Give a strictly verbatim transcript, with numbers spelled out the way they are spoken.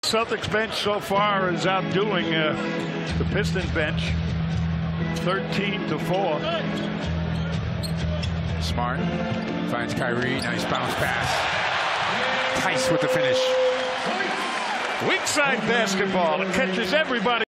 Celtics bench so far is outdoing uh, the Pistons bench thirteen to four. Smart finds Kyrie. Nice bounce pass. Theis with the finish. Weak side basketball. It catches everybody.